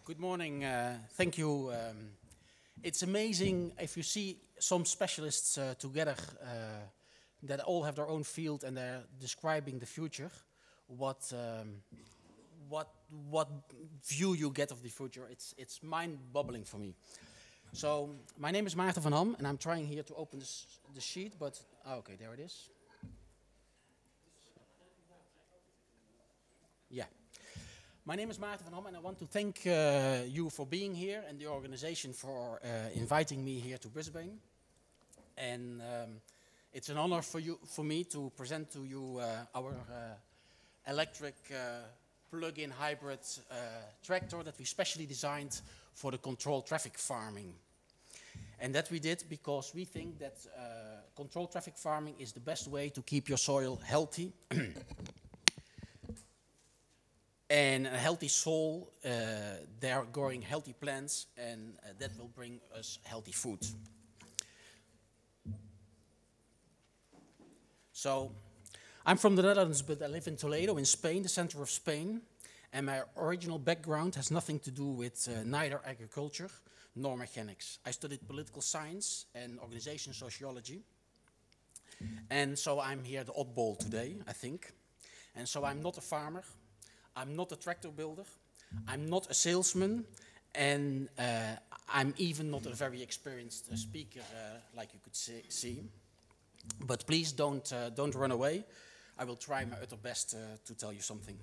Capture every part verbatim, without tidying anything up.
Good morning. Uh, thank you. Um, it's amazing if you see some specialists uh, together uh, that all have their own field and they're describing the future. What um, what what view you get of the future? It's it's mind-boggling for me. So my name is Maarten van Ham, and I'm trying here to open this, the sheet. But oh, okay, there it is. Yeah. My name is Maarten van Ham, and I want to thank uh, you for being here and the organization for uh, inviting me here to Brisbane. And um, it's an honor for you, for me, to present to you uh, our uh, electric uh, plug-in hybrid uh, tractor that we specially designed for the controlled traffic farming. And that we did because we think that uh, controlled traffic farming is the best way to keep your soil healthy. And a healthy soil, uh, they are growing healthy plants, and uh, that will bring us healthy food. So, I'm from the Netherlands, but I live in Toledo, in Spain, the center of Spain. And my original background has nothing to do with uh, neither agriculture nor mechanics. I studied political science and organization sociology. And so I'm here the oddball today, I think. And so I'm not a farmer. I'm not a tractor builder, I'm not a salesman, and uh, I'm even not a very experienced uh, speaker, uh, like you could see, see. But please don't, uh, don't run away. I will try my utter best uh, to tell you something.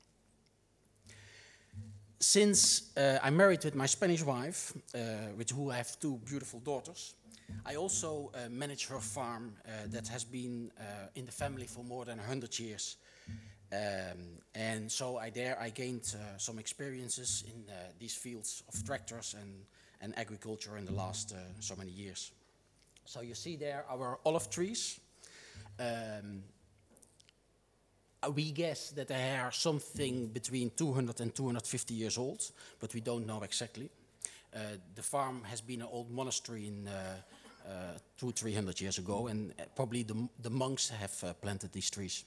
Since uh, I'm married with my Spanish wife, uh, with who I have two beautiful daughters, I also uh, manage her farm uh, that has been uh, in the family for more than one hundred years. Um, and so I there I gained uh, some experiences in uh, these fields of tractors and, and agriculture in the last uh, so many years. So you see there our olive trees. Um, we guess that they are something between two hundred and two hundred fifty years old, but we don't know exactly. Uh, the farm has been an old monastery in uh, uh, two, three hundred years ago, and probably the, the monks have uh, planted these trees.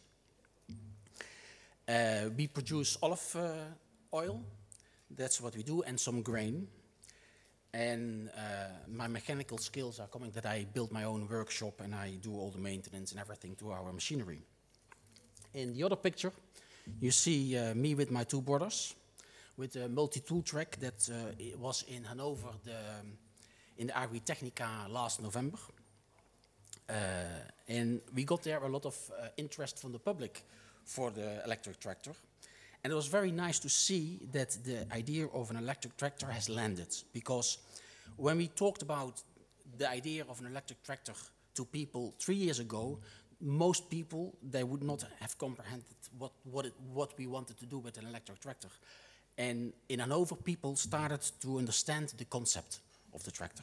Uh, we produce olive uh, oil, that's what we do, and some grain. And uh, my mechanical skills are coming that I build my own workshop and I do all the maintenance and everything to our machinery. In the other picture, you see uh, me with my two brothers with a multi-tool track that uh, it was in Hanover, the, um, in the Agritechnica last November. Uh, and we got there a lot of uh, interest from the public for the electric tractor. And it was very nice to see that the idea of an electric tractor has landed, because when we talked about the idea of an electric tractor to people three years ago, most people, they would not have comprehended what, what, it, what we wanted to do with an electric tractor. And in Hanover, people started to understand the concept of the tractor.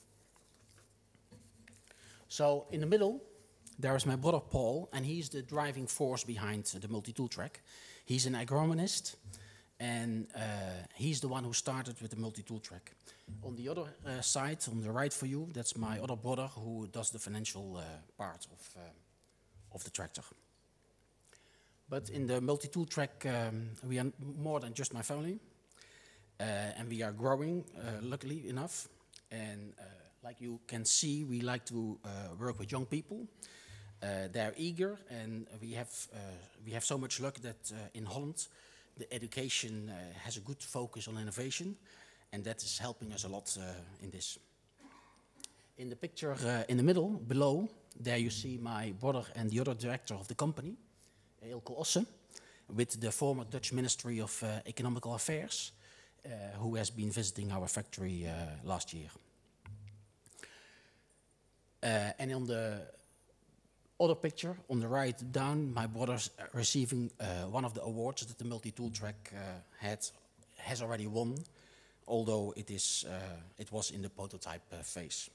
So in the middle, there is my brother Paul, and he's the driving force behind the multi-tool track. He's an agronomist, and uh, he's the one who started with the multi-tool track. On the other uh, side, on the right for you, that's my other brother who does the financial uh, part of, uh, of the tractor. But in the multi-tool track, um, we are more than just my family, uh, and we are growing, uh, luckily enough. And uh, like you can see, we like to uh, work with young people. Uh, they're eager, and we have uh, we have so much luck that uh, in Holland, the education uh, has a good focus on innovation, and that is helping us a lot uh, in this. In the picture uh, in the middle, below, there you see my brother and the other director of the company, Eelco Osse, with the former Dutch Ministry of uh, Economical Affairs, uh, who has been visiting our factory uh, last year. Uh, and on the other picture, on the right down, my brother's receiving uh, one of the awards that the multi-tool track uh, had, has already won, although it, is, uh, it was in the prototype uh, phase.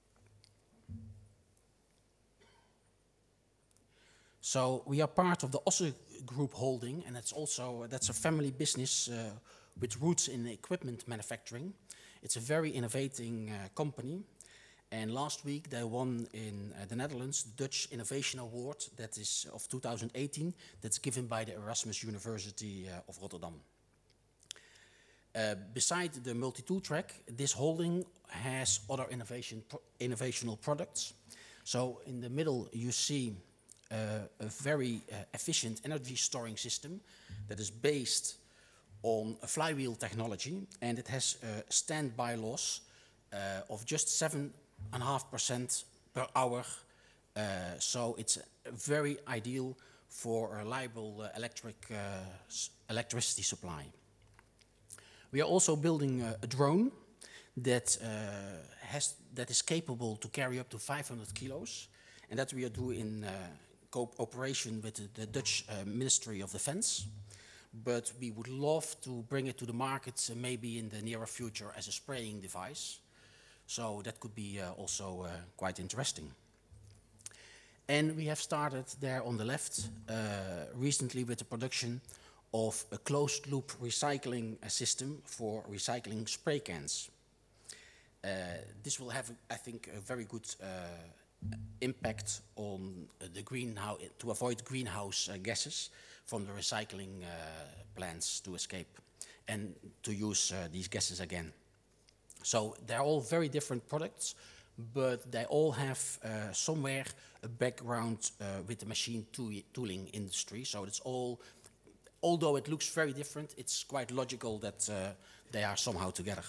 So we are part of the Osse Group holding, and it's also, that's a family business uh, with roots in equipment manufacturing. It's a very innovating uh, company. And last week they won in uh, the Netherlands the Dutch Innovation Award that is of two thousand eighteen, that's given by the Erasmus University uh, of Rotterdam. Uh, beside the multi-tool track, this holding has other innovation pro innovational products. So in the middle you see uh, a very uh, efficient energy storing system that is based on a flywheel technology, and it has a standby loss uh, of just seven point five percent per hour. Uh, so it's very ideal for a reliable uh, electric, uh, electricity supply. We are also building a, a drone that, uh, has, that is capable to carry up to five hundred kilos, and that we are doing in uh, cooperation with the, the Dutch uh, Ministry of Defense. But we would love to bring it to the market uh, maybe in the nearer future as a spraying device. So that could be uh, also uh, quite interesting. And we have started there on the left uh, recently with the production of a closed loop recycling uh, system for recycling spray cans. Uh, this will have, I think, a very good uh, impact on uh, the greenhouse, to avoid greenhouse uh, gases from the recycling uh, plants to escape and to use uh, these gases again. So they're all very different products, but they all have uh, somewhere a background uh, with the machine tool tooling industry. So it's all, although it looks very different, it's quite logical that uh, they are somehow together.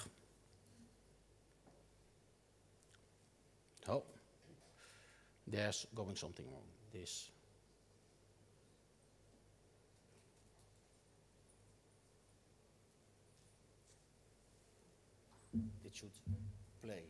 Oh, there's going something wrong. This. It should play.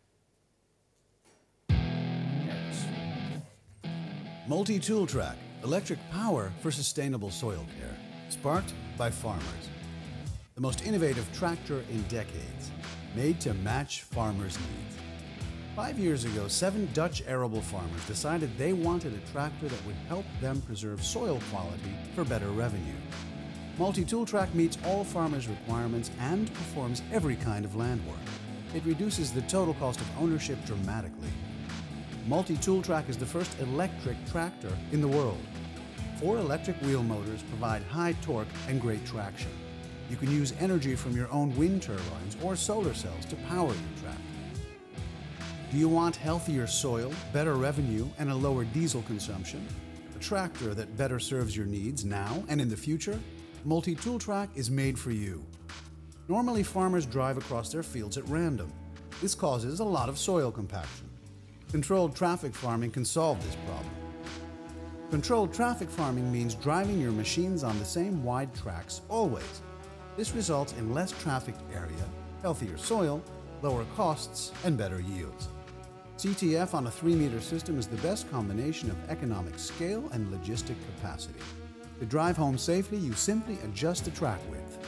Multi-Tool Track, electric power for sustainable soil care, sparked by farmers. The most innovative tractor in decades, made to match farmers' needs. Five years ago, seven Dutch arable farmers decided they wanted a tractor that would help them preserve soil quality for better revenue. Multi-Tool Track meets all farmers' requirements and performs every kind of land work. It reduces the total cost of ownership dramatically. Multi-Tool Track is the first electric tractor in the world. Four electric wheel motors provide high torque and great traction. You can use energy from your own wind turbines or solar cells to power your tractor. Do you want healthier soil, better revenue, and a lower diesel consumption? A tractor that better serves your needs now and in the future? Multi-Tool Track is made for you. Normally, farmers drive across their fields at random. This causes a lot of soil compaction. Controlled traffic farming can solve this problem. Controlled traffic farming means driving your machines on the same wide tracks always. This results in less trafficked area, healthier soil, lower costs, and better yields. C T F on a three meter system is the best combination of economic scale and logistic capacity. To drive home safely, you simply adjust the track width.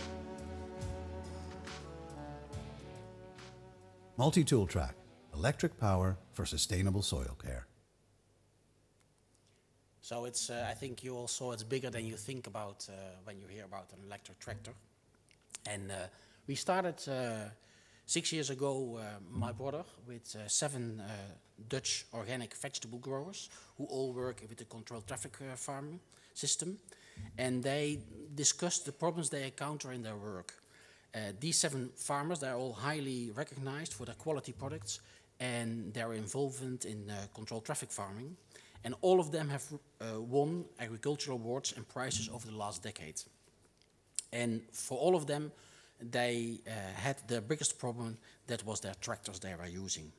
Multi-Tool Track, electric power for sustainable soil care. So it's, uh, I think you all saw it's bigger than you think about uh, when you hear about an electric tractor. And uh, we started uh, six years ago, uh, my brother, with uh, seven uh, Dutch organic vegetable growers who all work with the controlled traffic uh, farming system. And they discussed the problems they encounter in their work. Uh, these seven farmers, they're all highly recognized for their quality products and their involvement in uh, controlled traffic farming. And all of them have uh, won agricultural awards and prizes over the last decade. And for all of them, they uh, had their biggest problem, that was their tractors they were using.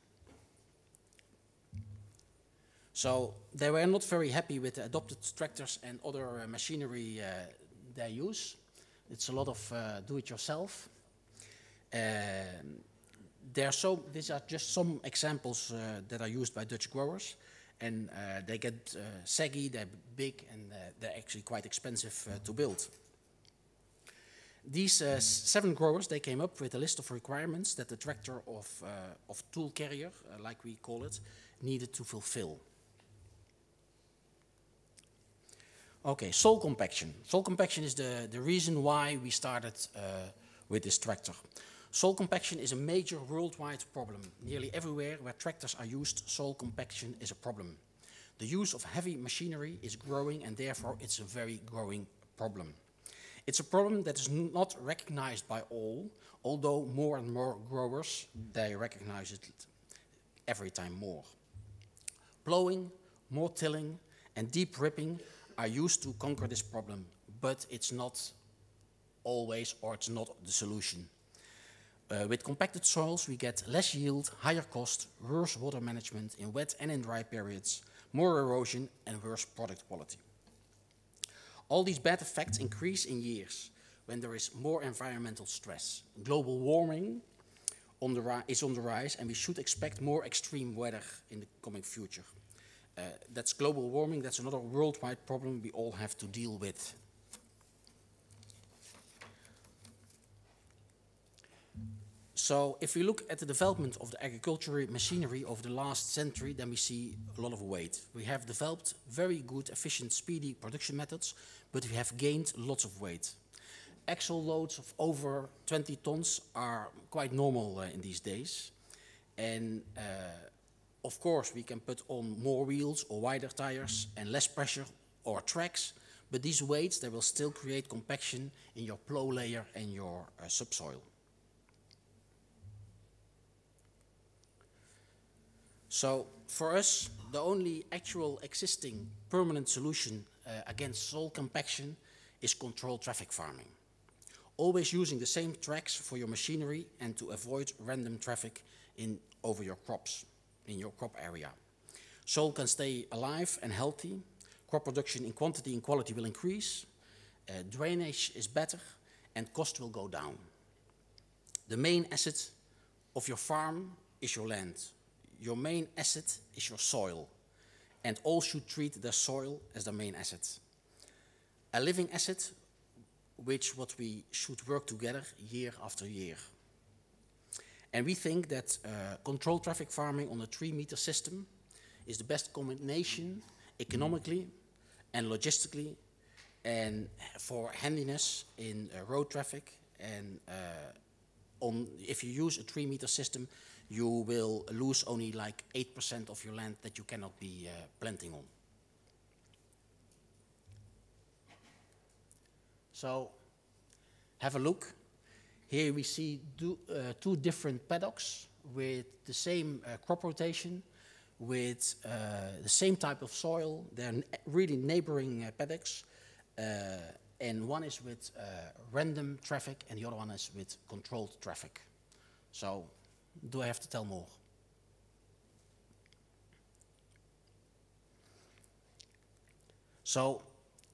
So they were not very happy with the adopted tractors and other uh, machinery uh, they use. It's a lot of uh, do-it-yourself. Uh, there are so, these are just some examples uh, that are used by Dutch growers. And uh, they get uh, saggy, they're big, and uh, they're actually quite expensive uh, to build. These uh, seven growers, they came up with a list of requirements that the tractor of, uh, of tool carrier, uh, like we call it, needed to fulfill. Okay, soil compaction. Soil compaction is the, the reason why we started uh, with this tractor. Soil compaction is a major worldwide problem. Nearly everywhere where tractors are used, soil compaction is a problem. The use of heavy machinery is growing, and therefore it's a very growing problem. It's a problem that is not recognized by all, although more and more growers, they recognize it every time more. Plowing, more tilling, and deep ripping are used to conquer this problem, but it's not always, or it's not the solution. Uh, with compacted soils, we get less yield, higher cost, worse water management in wet and in dry periods, more erosion, and worse product quality. All these bad effects increase in years when there is more environmental stress. Global warming on the is on the rise, and we should expect more extreme weather in the coming future. Uh, that's global warming, that's another worldwide problem we all have to deal with. So if we look at the development of the agricultural machinery over the last century, then we see a lot of weight. We have developed very good, efficient, speedy production methods, but we have gained lots of weight. Axle loads of over twenty tons are quite normal uh, in these days. And uh, of course, we can put on more wheels or wider tires and less pressure or tracks, but these weights, they will still create compaction in your plow layer and your uh, subsoil. So for us, the only actual existing permanent solution uh, against soil compaction is controlled traffic farming. Always using the same tracks for your machinery and to avoid random traffic in, over your crops, in your crop area. Soil can stay alive and healthy. Crop production in quantity and quality will increase. Uh, drainage is better and cost will go down. The main asset of your farm is your land. Your main asset is your soil, and all should treat their soil as their main asset. A living asset which what we should work together year after year. And we think that uh, controlled traffic farming on a three meter system is the best combination economically and logistically and for handiness in uh, road traffic. And uh, on, if you use a three meter system, you will lose only like eight percent of your land that you cannot be uh, planting on. So, have a look. Here we see do, uh, two different paddocks with the same uh, crop rotation, with uh, the same type of soil. They're really neighboring uh, paddocks. Uh, and one is with uh, random traffic and the other one is with controlled traffic. So, do I have to tell more? So,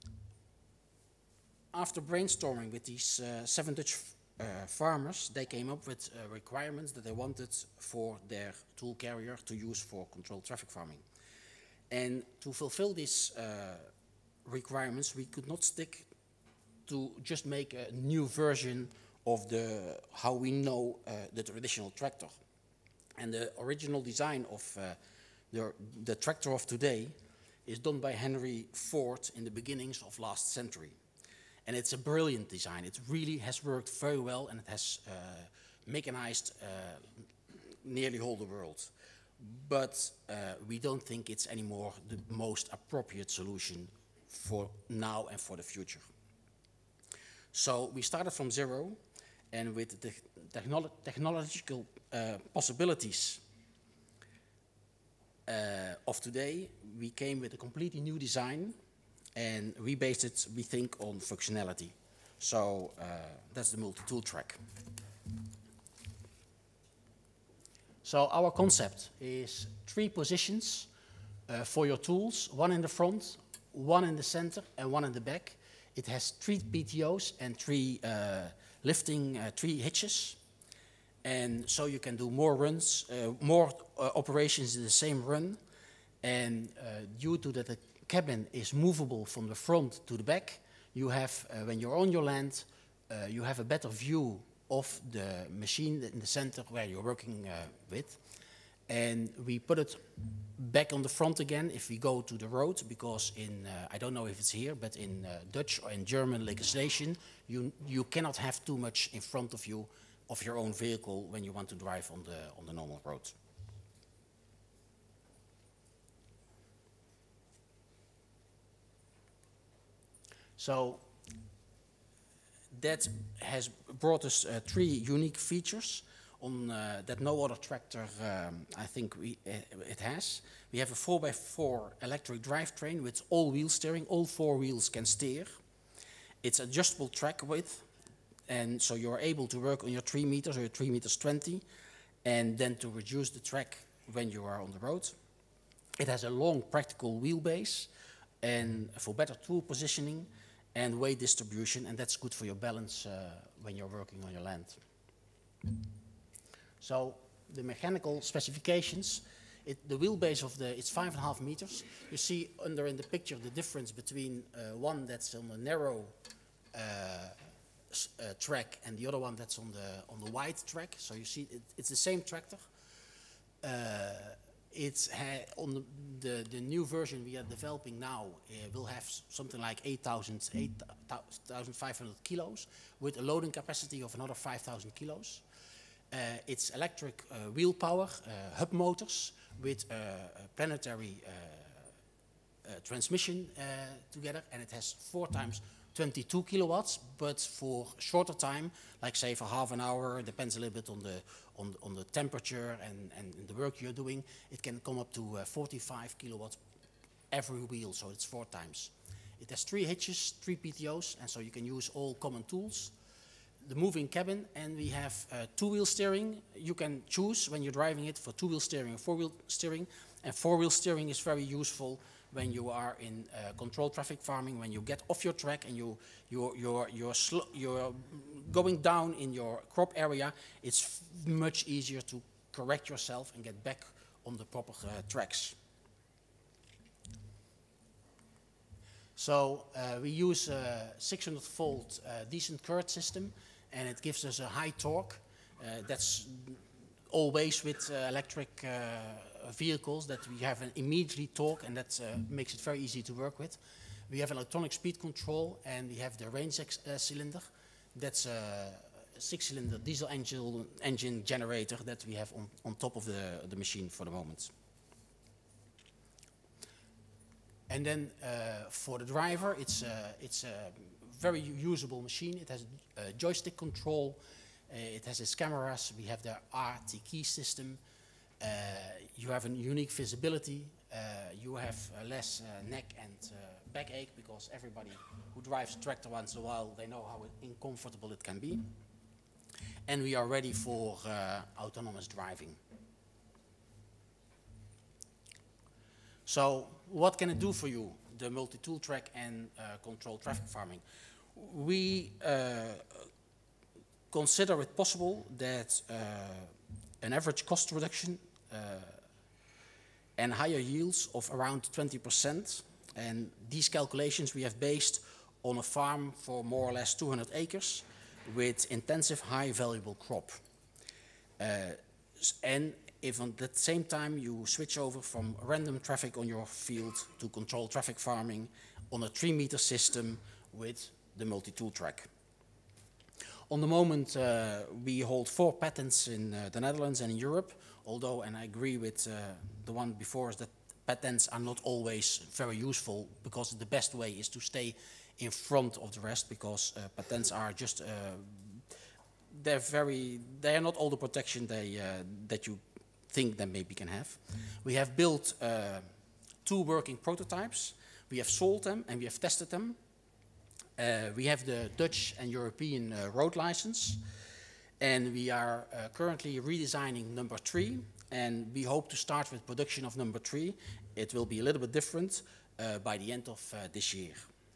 after brainstorming with these uh, seven Dutch uh, farmers, they came up with uh, requirements that they wanted for their tool carrier to use for controlled traffic farming. And to fulfill these uh, requirements, we could not stick to just make a new version of the, how we know uh, the traditional tractor. And the original design of uh, the, the tractor of today is done by Henry Ford in the beginnings of last century. And it's a brilliant design. It really has worked very well and it has uh, mechanized uh, nearly all the world. But uh, we don't think it's anymore the most appropriate solution for now and for the future. So we started from zero, and with the technolo technological uh, possibilities uh, of today, we came with a completely new design, and we based it, we think, on functionality. So uh, that's the multi-tool track. So our concept is three positions uh, for your tools, one in the front, one in the center, and one in the back. It has three P T Os and three uh, lifting, uh, three hitches. And so you can do more runs, uh, more uh, operations in the same run. And uh, due to that the cabin is movable from the front to the back, you have, uh, when you're on your land, uh, you have a better view of the machine in the center where you're working uh, with. And we put it back on the front again if we go to the road, because in, uh, I don't know if it's here, but in uh, Dutch or in German legislation, you, you cannot have too much in front of you of your own vehicle when you want to drive on the, on the normal road. So that has brought us uh, three unique features on, uh, that no other tractor, um, I think, we, uh, it has. We have a four by four electric drivetrain with all-wheel steering. All four wheels can steer. It's adjustable track width, and so you're able to work on your three meters or your three meters twenty, and then to reduce the track when you are on the road. It has a long practical wheelbase, and for better tool positioning and weight distribution, and that's good for your balance uh, when you're working on your land. So the mechanical specifications, it, the wheelbase of the, it's five and a half meters. You see under in the picture the difference between uh, one that's on a narrow uh, uh, track and the other one that's on the, on the wide track. So you see it, it's the same tractor. Uh, It's on the, the, the new version we are developing now uh, will have something like eight thousand five hundred kilos with a loading capacity of another five thousand kilos. Uh, it's electric uh, wheel power, uh, hub motors with uh, a planetary uh, uh, transmission uh, together, and it has four times twenty-two kilowatts, but for shorter time, like say for half an hour, depends a little bit on the on, on the temperature and, and the work you're doing, it can come up to uh, forty-five kilowatts every wheel, so it's four times. It has three hitches, three P T Os, and so you can use all common tools. The moving cabin, and we have uh, two-wheel steering. You can choose when you're driving it for two-wheel steering or four-wheel steering, and four-wheel steering is very useful when you are in uh, controlled traffic farming, when you get off your track and you, you're, you're, you're, you're going down in your crop area, it's much easier to correct yourself and get back on the proper uh, tracks. So uh, we use a six hundred volt uh, decent current system, and it gives us a high torque. Uh, that's always with uh, electric uh, vehicles, that we have an immediate torque, and that uh, makes it very easy to work with. We have electronic speed control, and we have the range uh, cylinder. That's a six-cylinder diesel engine, engine generator that we have on, on top of the, the machine for the moment. And then uh, for the driver, it's a, it's a very usable machine. It has a joystick control. Uh, it has its cameras. We have the R T key system. Uh, you have a unique visibility. Uh, you have uh, less uh, neck and uh, backache, because everybody who drives a tractor once in a while, they know how uncomfortable it can be. And we are ready for uh, autonomous driving. So what can it do for you, the multi-tool track and uh, controlled traffic farming? We uh, consider it possible that uh, an average cost reduction uh, and higher yields of around twenty percent. And these calculations we have based on a farm for more or less two hundred acres with intensive high valuable crop. Uh, and if at the same time you switch over from random traffic on your field to controlled traffic farming on a three meter system with the multi-tool track. On the moment, uh, we hold four patents in uh, the Netherlands and in Europe, although, and I agree with uh, the one before, is that patents are not always very useful, because the best way is to stay in front of the rest, because uh, patents are just, uh, they're very, they are not all the protection they, uh, that you think that maybe can have. We have built uh, two working prototypes. We have sold them and we have tested them. Uh, we have the Dutch and European uh, road license, and we are uh, currently redesigning number three, and we hope to start with production of number three. It will be a little bit different uh, by the end of uh, this year.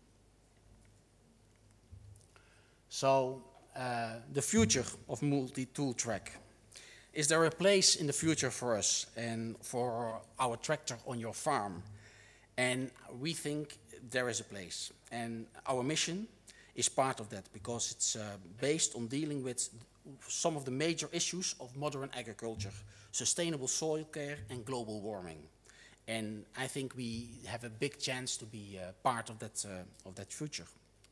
So uh, the future of multi-tool track. Is there a place in the future for us and for our tractor on your farm? And we think there is a place. And our mission is part of that, because it's uh, based on dealing with some of the major issues of modern agriculture: sustainable soil care and global warming. And I think we have a big chance to be uh, part of that, uh, of that future.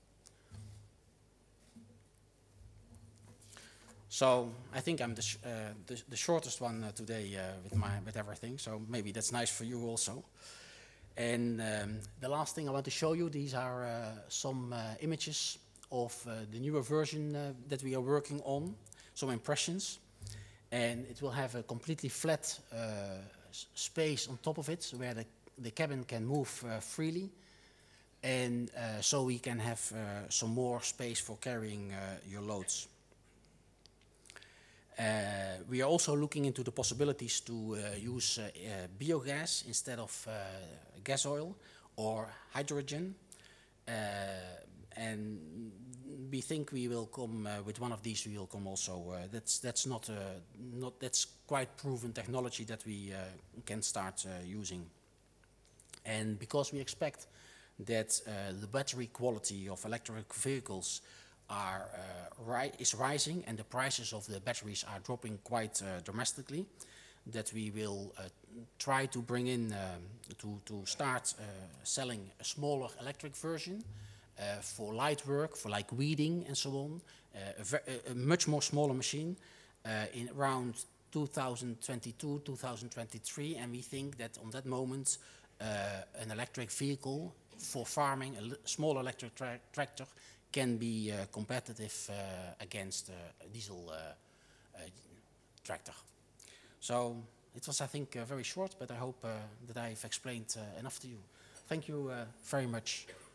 So I think I'm the, sh uh, the, the shortest one uh, today uh, with, my, with everything, so maybe that's nice for you also. And um, the last thing I want to show you, these are uh, some uh, images of uh, the newer version uh, that we are working on, some impressions. And it will have a completely flat uh, space on top of it where the, the cabin can move uh, freely. And uh, so we can have uh, some more space for carrying uh, your loads. Uh, we are also looking into the possibilities to uh, use uh, uh, biogas instead of uh, gas oil or hydrogen. Uh, and we think we will come uh, with one of these. We will come also. Uh, that's that's not uh, not that's quite proven technology that we uh, can start uh, using. And because we expect that uh, the battery quality of electric vehicles are uh, ri is rising and the prices of the batteries are dropping quite uh, dramatically, that we will uh, try to bring in um, to to start uh, selling a smaller electric version. Uh, for light work, for like weeding and so on, uh, a, a, a much more smaller machine uh, in around two thousand twenty-two, two thousand twenty-three, and we think that on that moment uh, an electric vehicle for farming, a small electric tra tractor, can be uh, competitive uh, against uh, a diesel uh, uh, tractor. So it was, I think, uh, very short, but I hope uh, that I've explained uh, enough to you. Thank you uh, very much.